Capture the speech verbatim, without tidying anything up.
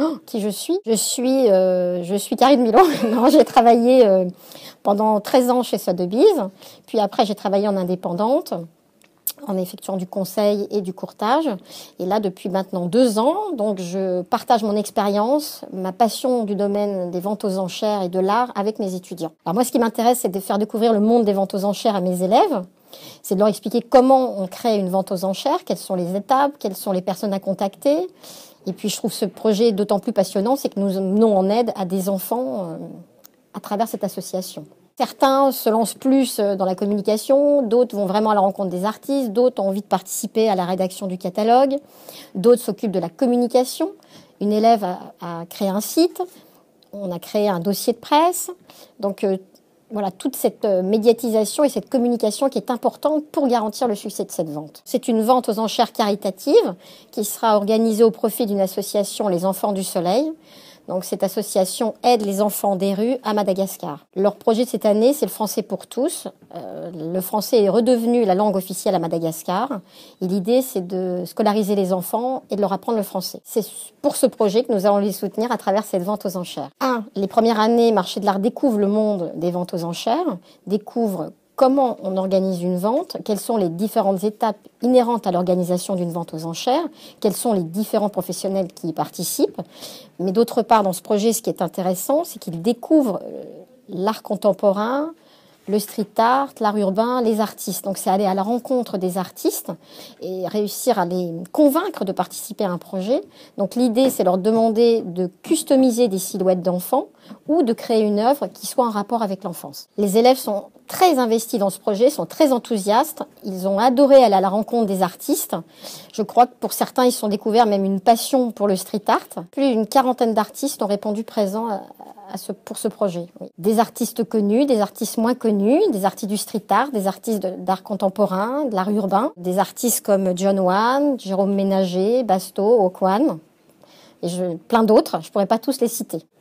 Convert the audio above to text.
Oh, qui je suis? Je suis, euh, je suis Karine Milon. Non, j'ai travaillé euh, pendant treize ans chez Sotheby's. Puis après, j'ai travaillé en indépendante, en effectuant du conseil et du courtage. Et là, depuis maintenant deux ans, donc je partage mon expérience, ma passion du domaine des ventes aux enchères et de l'art avec mes étudiants. Alors moi, ce qui m'intéresse, c'est de faire découvrir le monde des ventes aux enchères à mes élèves. C'est de leur expliquer comment on crée une vente aux enchères, quelles sont les étapes, quelles sont les personnes à contacter. Et puis, je trouve ce projet d'autant plus passionnant, c'est que nous menons en aide à des enfants euh, à travers cette association. Certains se lancent plus dans la communication, d'autres vont vraiment à la rencontre des artistes, d'autres ont envie de participer à la rédaction du catalogue, d'autres s'occupent de la communication. Une élève a, a créé un site, on a créé un dossier de presse. Donc euh, voilà, toute cette médiatisation et cette communication qui est importante pour garantir le succès de cette vente. C'est une vente aux enchères caritative qui sera organisée au profit d'une association, Les Enfants du Soleil. Donc cette association aide les enfants des rues à Madagascar. Leur projet de cette année, c'est le français pour tous. Euh, le français est redevenu la langue officielle à Madagascar. Et l'idée, c'est de scolariser les enfants et de leur apprendre le français. C'est pour ce projet que nous allons les soutenir à travers cette vente aux enchères. Un, les premières années, Marché de l'Art découvre le monde des ventes aux enchères, découvre comment on organise une vente, quelles sont les différentes étapes inhérentes à l'organisation d'une vente aux enchères, quels sont les différents professionnels qui y participent. Mais d'autre part, dans ce projet, ce qui est intéressant, c'est qu'ils découvrent l'art contemporain, le street art, l'art urbain, les artistes. Donc c'est aller à la rencontre des artistes et réussir à les convaincre de participer à un projet. Donc l'idée, c'est leur demander de customiser des silhouettes d'enfants ou de créer une œuvre qui soit en rapport avec l'enfance. Les élèves sont très investis dans ce projet, sont très enthousiastes. Ils ont adoré aller à la rencontre des artistes. Je crois que pour certains, ils se sont découverts même une passion pour le street art. Plus d'une quarantaine d'artistes ont répondu présents à, à ce, pour ce projet. Oui. Des artistes connus, des artistes moins connus, des artistes du street art, des artistes de, d'art contemporain, de l'art urbain, des artistes comme John Wan, Jérôme Ménager, Basto, Okwan, et je, plein d'autres. Je pourrais pas tous les citer.